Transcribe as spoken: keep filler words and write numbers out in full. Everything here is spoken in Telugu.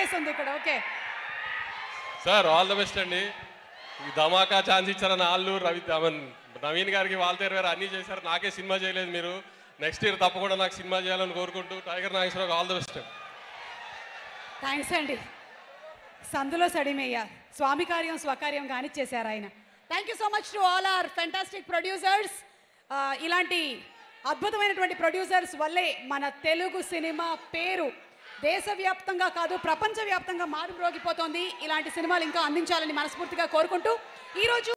ఫేస్ ఉంది ఇక్కడ. Okay sir, all the best అండి. ఈ ధమాకా ఛాన్స్ ఇచ్చారని వాళ్ళు రవి నవీన్ గారికి వాల్తేరు గారు అన్నీ చేశారు. నాకే సినిమా చేయలేదు మీరు. నెక్స్ట్ ఇయర్ తప్పకుండా నాకు సినిమా చేయాలని కోరుకుంటూ tiger Nageswara Rao all the best. Thanks అండి. సందులో సడిమయ్య స్వామి కార్యం స్వకార్యం కానిచ్చేశారు ఆయన. Thank you so much to all our fantastic producers. ఇలాంటి అద్భుతమైనటువంటి ప్రొడ్యూసర్స్ వల్లే మన తెలుగు సినిమా పేరు దేశవ్యాప్తంగా కాదు ప్రపంచవ్యాప్తంగా మారుమ్రోగిపోతోంది. ఇలాంటి సినిమాలు ఇంకా అందించాలని మనస్ఫూర్తిగా కోరుకుంటూ ఈరోజు